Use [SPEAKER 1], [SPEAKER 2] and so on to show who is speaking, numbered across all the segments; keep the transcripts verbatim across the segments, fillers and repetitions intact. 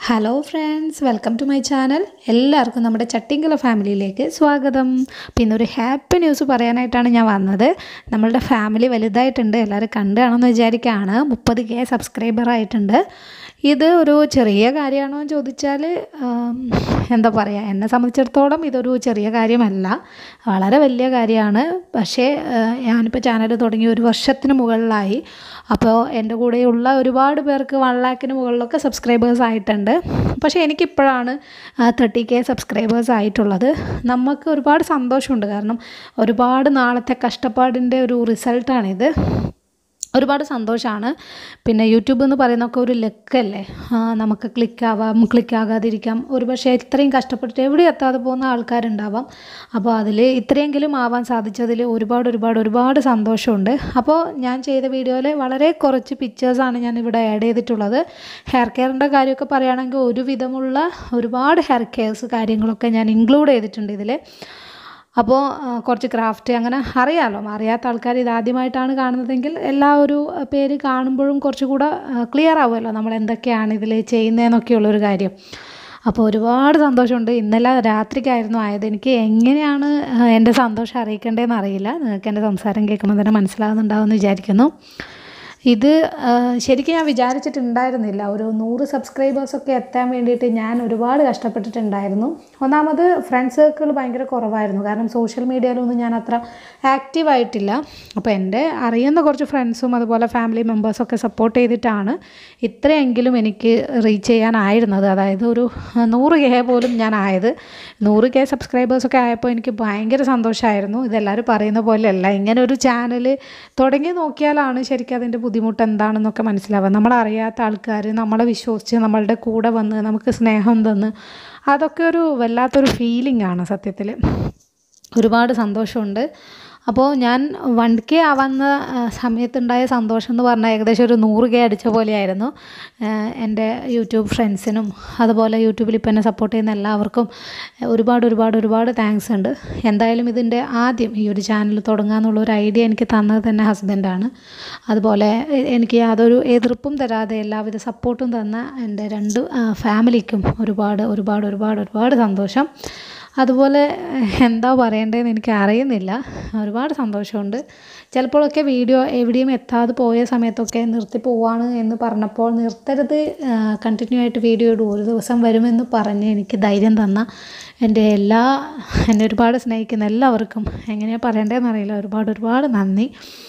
[SPEAKER 1] Hello friends, welcome to my channel. എല്ലാവർക്കും നമ്മുടെ ചട്ടിങ്കല ഫാമിലിയിലേക്ക് സ്വാഗതം. പിന്നെ ഒരു ഹാപ്പി ന്യൂസ് പറയാനായിട്ടാണ് ഞാൻ വന്നത്. നമ്മളുടെ ഫാമിലി വലുതായിട്ടുണ്ട്. എല്ലാവരും കണ്ടാണെന്ന് വിചാരിക്കുകയാണ്. മുപ്പത് കെ സബ്സ്ക്രൈബർ ആയിട്ടുണ്ട്. ഇത് ഒരു ചെറിയ കാര്യമാണോ എന്ന് ചോദിച്ചാൽ എന്താ പറയുക, എന്നെ സംബന്ധിച്ചിടത്തോളം ഇതൊരു ചെറിയ കാര്യമല്ല, വളരെ വലിയ കാര്യമാണ്. പക്ഷേ ഞാനിപ്പോൾ ചാനൽ തുടങ്ങി ഒരു വർഷത്തിന് മുകളിലായി. അപ്പോൾ എൻ്റെ കൂടെയുള്ള ഒരുപാട് പേർക്ക് വൺ ലാക്കിന് മുകളിലൊക്കെ സബ്സ്ക്രൈബേഴ്സ് ആയിട്ടുണ്ട്. പക്ഷേ എനിക്കിപ്പോഴാണ് തേർട്ടി കെ സബ്സ്ക്രൈബേഴ്സ് ആയിട്ടുള്ളത്. നമുക്ക് ഒരുപാട് സന്തോഷമുണ്ട്. കാരണം ഒരുപാട് നാളത്തെ കഷ്ടപ്പാടിൻ്റെ ഒരു റിസൾട്ടാണിത്. ഒരുപാട് സന്തോഷമാണ്. പിന്നെ യൂട്യൂബ് എന്ന് പറയുന്നതൊക്കെ ഒരു ലക്കല്ലേ. നമുക്ക് ക്ലിക്കാവാം, ക്ലിക്കാകാതിരിക്കാം. ഒരു പക്ഷേ ഇത്രയും കഷ്ടപ്പെട്ടിട്ട് എവിടെ എത്താതെ പോകുന്ന ആൾക്കാരുണ്ടാവാം. അപ്പോൾ അതിൽ ഇത്രയെങ്കിലും ആവാൻ സാധിച്ചതിൽ ഒരുപാട് ഒരുപാട് ഒരുപാട് സന്തോഷമുണ്ട്. അപ്പോൾ ഞാൻ ചെയ്ത വീഡിയോയിൽ വളരെ കുറച്ച് പിക്ചേഴ്സാണ് ഞാൻ ഇവിടെ ആഡ് ചെയ്തിട്ടുള്ളത്. ഹെയർ കെയറിൻ്റെ കാര്യമൊക്കെ പറയുകയാണെങ്കിൽ ഒരുവിധമുള്ള ഒരുപാട് ഹെയർ കെയർസ് കാര്യങ്ങളൊക്കെ ഞാൻ ഇൻക്ലൂഡ് ചെയ്തിട്ടുണ്ട് ഇതിൽ. അപ്പോൾ കുറച്ച് ക്രാഫ്റ്റ് അങ്ങനെ അറിയാമല്ലോ. അറിയാത്ത ആൾക്കാർ ഇതാദ്യമായിട്ടാണ് കാണുന്നതെങ്കിൽ എല്ലാ ഒരു പേര് കാണുമ്പോഴും കുറച്ചുകൂടെ ക്ലിയർ ആവുമല്ലോ നമ്മൾ എന്തൊക്കെയാണ് ഇതിൽ ചെയ്യുന്നതെന്നൊക്കെയുള്ളൊരു കാര്യം. അപ്പോൾ ഒരുപാട് സന്തോഷമുണ്ട്. ഇന്നലെ രാത്രിക്കായിരുന്നു ആയത്. എനിക്ക് എങ്ങനെയാണ് എൻ്റെ സന്തോഷം അറിയിക്കേണ്ടതെന്ന് അറിയില്ല. നിങ്ങൾക്ക് എൻ്റെ സംസാരം കേൾക്കുമ്പോൾ തന്നെ മനസ്സിലാകുന്നുണ്ടാവുമെന്ന് വിചാരിക്കുന്നു. ഇത് ശരിക്കും ഞാൻ വിചാരിച്ചിട്ടുണ്ടായിരുന്നില്ല. ഒരു നൂറ് സബ്സ്ക്രൈബേഴ്സൊക്കെ എത്താൻ വേണ്ടിയിട്ട് ഞാൻ ഒരുപാട് കഷ്ടപ്പെട്ടിട്ടുണ്ടായിരുന്നു. ഒന്നാമത് ഫ്രണ്ട് സർക്കിൾ ഭയങ്കര കുറവായിരുന്നു. കാരണം സോഷ്യൽ മീഡിയയിലൊന്നും ഞാൻ അത്ര ആക്റ്റീവായിട്ടില്ല. അപ്പോൾ എൻ്റെ അറിയുന്ന കുറച്ച് ഫ്രണ്ട്സും അതുപോലെ ഫാമിലി മെമ്പേഴ്സൊക്കെ സപ്പോർട്ട് ചെയ്തിട്ടാണ് ഇത്രയെങ്കിലും എനിക്ക് റീച്ച് ചെയ്യാനായിരുന്നത്. അതായത് ഒരു നൂറ് കെ പോലും ഞാൻ ആയത്. നൂറ് കെ സബ്സ്ക്രൈബേഴ്സൊക്കെ ആയപ്പോൾ എനിക്ക് ഭയങ്കര സന്തോഷമായിരുന്നു. ഇതെല്ലാവരും പറയുന്ന പോലെയല്ല. ഇങ്ങനെ ഒരു ചാനൽ തുടങ്ങി നോക്കിയാലാണ് ശരിക്കും അതിൻ്റെ ബുദ്ധിമുട്ട് എന്താണെന്നൊക്കെ മനസ്സിലാവുക. നമ്മളറിയാത്ത ആൾക്കാർ നമ്മളെ വിശ്വസിച്ച് നമ്മളുടെ കൂടെ വന്ന് നമുക്ക് സ്നേഹം തന്ന്, അതൊക്കെ ഒരു വല്ലാത്തൊരു ഫീലിംഗ് ആണ് സത്യത്തിൽ. ഒരുപാട് സന്തോഷമുണ്ട്. അപ്പോൾ ഞാൻ വൺ കെ ആവുന്ന സമയത്തുണ്ടായ സന്തോഷം എന്ന് പറഞ്ഞാൽ ഏകദേശം ഒരു നൂറ് കെ അടിച്ച പോലെയായിരുന്നു. എൻ്റെ യൂട്യൂബ് ഫ്രണ്ട്സിനും അതുപോലെ യൂട്യൂബിൽ ഇപ്പോൾ എന്നെ സപ്പോർട്ട് ചെയ്യുന്ന എല്ലാവർക്കും ഒരുപാട് ഒരുപാട് ഒരുപാട് താങ്ക്സ് ഉണ്ട്. എന്തായാലും ഇതിൻ്റെ ആദ്യം ഈ ഒരു ചാനൽ തുടങ്ങാമെന്നുള്ളൊരു ഐഡിയ എനിക്ക് തന്നത് തന്നെ ഹസ്ബൻഡാണ്. അതുപോലെ എനിക്ക് യാതൊരു എതിർപ്പും തരാതെ എല്ലാവിധ സപ്പോർട്ടും തന്ന എൻ്റെ രണ്ട് ഫാമിലിക്കും ഒരുപാട് ഒരുപാട് ഒരുപാട് ഒരുപാട് സന്തോഷം. അതുപോലെ എന്താ പറയേണ്ടതെന്ന് എനിക്ക് അറിയുന്നില്ല. ഒരുപാട് സന്തോഷമുണ്ട്. ചിലപ്പോഴൊക്കെ വീഡിയോ എവിടെയും എത്താതെ പോയ സമയത്തൊക്കെ നിർത്തി പോവാണ് എന്ന് പറഞ്ഞപ്പോൾ നിർത്തരുത്, കണ്ടിന്യൂ ആയിട്ട് വീഡിയോ ഇടും, ഒരു ദിവസം വരുമെന്ന് പറഞ്ഞ് എനിക്ക് ധൈര്യം തന്ന എൻ്റെ എല്ലാ എന്നെ ഒരുപാട് സ്നേഹിക്കുന്ന എല്ലാവർക്കും എങ്ങനെയാണ് പറയേണ്ടതെന്ന് അറിയില്ല, ഒരുപാട് ഒരുപാട് നന്ദി.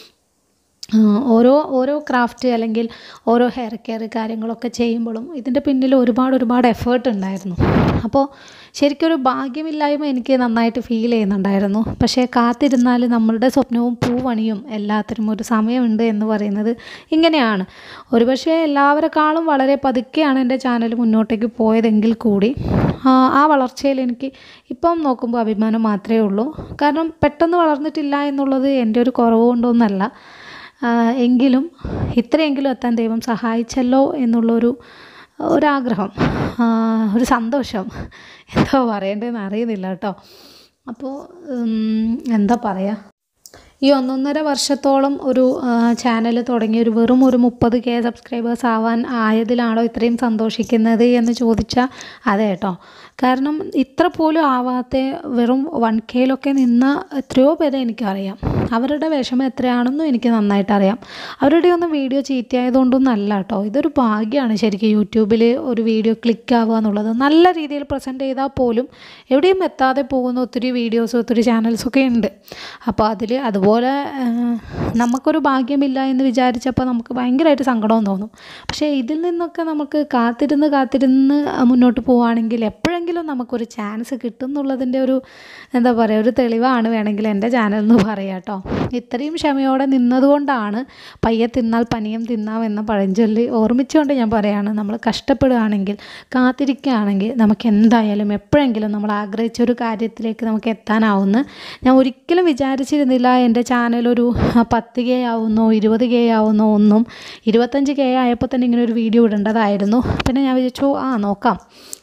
[SPEAKER 1] ഓരോ ഓരോ ക്രാഫ്റ്റ് അല്ലെങ്കിൽ ഓരോ ഹെയർ കെയർ കാര്യങ്ങളൊക്കെ ചെയ്യുമ്പോഴും ഇതിൻ്റെ പിന്നിൽ ഒരുപാട് ഒരുപാട് എഫേർട്ട് ഉണ്ടായിരുന്നു. അപ്പോൾ ശരിക്കും ഒരു ഭാഗ്യമില്ലായ്മ എനിക്ക് നന്നായിട്ട് ഫീൽ ചെയ്യുന്നുണ്ടായിരുന്നു. പക്ഷേ കാത്തിരുന്നാൽ നമ്മളുടെ സ്വപ്നവും പൂവണിയും എല്ലാത്തിനും ഒരു സമയമുണ്ട് എന്ന് പറയുന്നത് ഇങ്ങനെയാണ്. ഒരുപക്ഷെ എല്ലാവരെക്കാളും വളരെ പതുക്കെയാണ് എൻ്റെ ചാനൽ മുന്നോട്ടേക്ക് പോയതെങ്കിൽ കൂടി ആ വളർച്ചയിൽ എനിക്ക് ഇപ്പം നോക്കുമ്പോൾ അഭിമാനം മാത്രമേ ഉള്ളൂ. കാരണം പെട്ടെന്ന് വളർന്നിട്ടില്ല എന്നുള്ളത് എൻ്റെ ഒരു കുറവ് കൊണ്ടൊന്നല്ല, എങ്കിലും ഇത്രയെങ്കിലും എത്താൻ ദൈവം സഹായിച്ചല്ലോ എന്നുള്ളൊരു ഒരാഗ്രഹം, ഒരു സന്തോഷം, എന്താ പറയേണ്ടതെന്ന് അറിയുന്നില്ല കേട്ടോ. അപ്പോൾ എന്താ പറയുക, ഈ ഒന്നൊന്നര വർഷത്തോളം ഒരു ചാനൽ തുടങ്ങി ഒരു വെറും ഒരു മുപ്പത് കെ സബ്സ്ക്രൈബേഴ്സ് ആവാൻ ആയതിലാണോ ഇത്രയും സന്തോഷിക്കുന്നത് എന്ന് ചോദിച്ചാൽ അതെ കേട്ടോ. കാരണം ഇത്ര പോലും ആവാത്ത വെറും വൺ കെയിലൊക്കെ നിന്ന എത്രയോ പേരെ എനിക്കറിയാം. അവരുടെ വിഷമം എത്രയാണെന്നും എനിക്ക് നന്നായിട്ട് അറിയാം. അവരുടെ ഒന്നും വീഡിയോ ചീത്തയായതുകൊണ്ടൊന്നും അല്ല കേട്ടോ. ഇതൊരു ഭാഗ്യമാണ് ശരിക്കും യൂട്യൂബിൽ ഒരു വീഡിയോ ക്ലിക്ക് ആവുക എന്നുള്ളത്. നല്ല രീതിയിൽ പ്രസൻറ്റ് ചെയ്താൽ പോലും എവിടെയും എത്താതെ പോകുന്ന ഒത്തിരി വീഡിയോസ് ഒത്തിരി ചാനൽസൊക്കെ ഉണ്ട്. അപ്പോൾ അതിൽ അതുപോലെ നമുക്കൊരു ഭാഗ്യമില്ല എന്ന് വിചാരിച്ചപ്പോൾ നമുക്ക് ഭയങ്കരമായിട്ട് സങ്കടവും തോന്നും. പക്ഷേ ഇതിൽ നിന്നൊക്കെ നമുക്ക് കാത്തിരുന്ന് കാത്തിരുന്ന് മുന്നോട്ട് പോവുകയാണെങ്കിൽ എപ്പോഴെങ്കിലും നമുക്കൊരു ചാൻസ് കിട്ടും എന്നുള്ളതിൻ്റെ ഒരു എന്താ പറയുക ഒരു തെളിവാണ് വേണമെങ്കിൽ എൻ്റെ ചാനൽ എന്ന് പറയാം കേട്ടോ. ഇത്രയും ക്ഷമയോടെ നിന്നതുകൊണ്ടാണ് പയ്യെ തിന്നാൽ പനിയും തിന്നാം എന്ന പഴഞ്ചൊല്ലി ഓർമ്മിച്ചുകൊണ്ട് ഞാൻ പറയുകയാണ്, നമ്മൾ കഷ്ടപ്പെടുകയാണെങ്കിൽ കാത്തിരിക്കുകയാണെങ്കിൽ നമുക്ക് എന്തായാലും എപ്പോഴെങ്കിലും നമ്മൾ ആഗ്രഹിച്ചൊരു കാര്യത്തിലേക്ക് നമുക്ക് എത്താനാവുമെന്ന് ഞാൻ ഒരിക്കലും വിചാരിച്ചിരുന്നില്ല. എൻ്റെ ചാനൽ ഒരു പത്ത് കെ ആവുന്നോ ഇരുപത് കെ ആവുന്നോ ഒന്നും. ഇരുപത്തഞ്ച് കെ ആയപ്പോൾ തന്നെ ഇങ്ങനെ ഒരു വീഡിയോ ഇടേണ്ടതായിരുന്നു. പിന്നെ ഞാൻ വിചാരിച്ചു ആ നോക്കാം,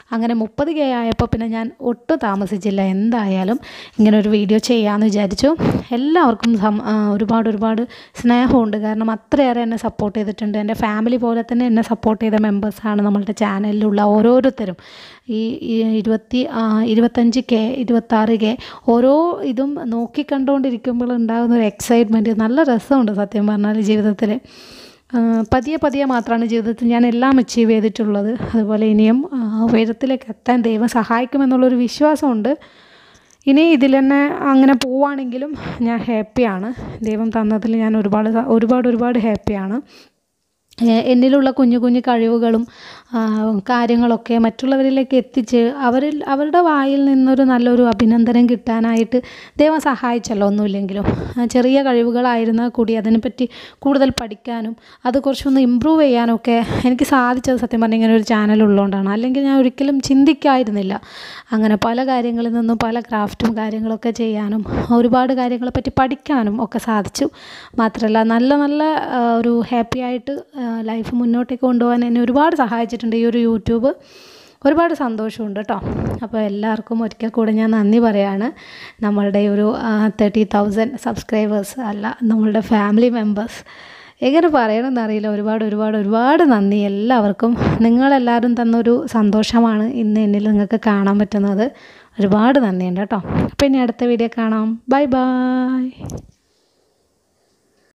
[SPEAKER 1] അങ്ങനെ മുപ്പത് കെ ആയപ്പോൾ പിന്നെ ഞാൻ ഒട്ടും താമസിച്ചില്ല, എന്തായാലും ഇങ്ങനെ ഒരു വീഡിയോ ചെയ്യാമെന്ന് വിചാരിച്ചു. എല്ലാവർക്കും ഒരുപാട് ഒരുപാട് സ്നേഹമുണ്ട്, കാരണം അത്രയേറെ എന്നെ സപ്പോർട്ട് ചെയ്തിട്ടുണ്ട്. എൻ്റെ ഫാമിലി പോലെ തന്നെ എന്നെ സപ്പോർട്ട് ചെയ്ത മെമ്പേഴ്സാണ് നമ്മളുടെ ചാനലിലുള്ള ഓരോരുത്തരും. ഈ ഇരുപത്തി ഇരുപത്തഞ്ച് കെ ഇരുപത്താറ് കെ ഓരോ ഇതും നോക്കി കണ്ടുകൊണ്ടിരിക്കുമ്പോൾ ഉണ്ടാകുന്ന ഒരു എക്സൈറ്റ്മെൻറ്റ് നല്ല രസമുണ്ട് സത്യം പറഞ്ഞാൽ. ജീവിതത്തിൽ പതിയെ പതിയെ മാത്രമാണ് ജീവിതത്തിൽ ഞാൻ എല്ലാം അച്ചീവ് ചെയ്തിട്ടുള്ളത്. അതുപോലെ ഇനിയും ഉയരത്തിലേക്ക് എത്താൻ ദൈവം സഹായിക്കുമെന്നുള്ളൊരു വിശ്വാസമുണ്ട്. ഇനി ഇതിൽ തന്നെ അങ്ങനെ പോവുകയാണെങ്കിലും ഞാൻ ഹാപ്പിയാണ്. ദൈവം തന്നതിൽ ഞാൻ ഒരുപാട് ഒരുപാട് ഒരുപാട് ഹാപ്പിയാണ്. എന്നിലുള്ള കുഞ്ഞു കുഞ്ഞു കഴിവുകളും കാര്യങ്ങളൊക്കെ മറ്റുള്ളവരിലേക്ക് എത്തിച്ച് അവരിൽ അവരുടെ വായിൽ നിന്നൊരു നല്ലൊരു അഭിനന്ദനം കിട്ടാനായിട്ട് ദൈവം സഹായിച്ചല്ലോ. ഒന്നുമില്ലെങ്കിലും ചെറിയ കഴിവുകളായിരുന്നാൽ കൂടി അതിനെപ്പറ്റി കൂടുതൽ പഠിക്കാനും അത് കുറച്ചൊന്ന് ഇമ്പ്രൂവ് ചെയ്യാനൊക്കെ എനിക്ക് സാധിച്ചത് സത്യം പറഞ്ഞാൽ ഇങ്ങനെ ഒരു ചാനൽ ഉള്ളതുകൊണ്ടാണ്. അല്ലെങ്കിൽ ഞാൻ ഒരിക്കലും ചിന്തിക്കായിരുന്നില്ല അങ്ങനെ പല കാര്യങ്ങളിൽ നിന്നും പല ക്രാഫ്റ്റും കാര്യങ്ങളൊക്കെ ചെയ്യാനും ഒരുപാട് കാര്യങ്ങളെപ്പറ്റി പഠിക്കാനും ഒക്കെ സാധിച്ചു. മാത്രമല്ല നല്ല നല്ല ഒരു ഹാപ്പി ആയിട്ട് ലൈഫ് മുന്നോട്ടേക്ക് കൊണ്ടുപോകാൻ എന്നെ ഒരുപാട് സഹായിച്ചിട്ടുണ്ട് ഈ ഒരു യൂട്യൂബ്. ഒരുപാട് സന്തോഷമുണ്ട് കേട്ടോ. അപ്പോൾ എല്ലാവർക്കും ഒരിക്കൽ കൂടെ ഞാൻ നന്ദി പറയാണ്. നമ്മളുടെ ഒരു തേർട്ടി തൗസൻഡ് സബ്സ്ക്രൈബേഴ്സ് അല്ല, നമ്മളുടെ ഫാമിലി മെമ്പേഴ്സ്, എങ്ങനെ പറയണമെന്നറിയില്ല. ഒരുപാട് ഒരുപാട് ഒരുപാട് നന്ദി എല്ലാവർക്കും. നിങ്ങളെല്ലാവരും തന്നൊരു സന്തോഷമാണ് ഇന്ന് എന്നിൽ നിങ്ങൾക്ക് കാണാൻ പറ്റുന്നത്. ഒരുപാട് നന്ദിയുണ്ട് കേട്ടോ. അപ്പോൾ ഇനി അടുത്ത വീഡിയോ കാണാം. Bye by.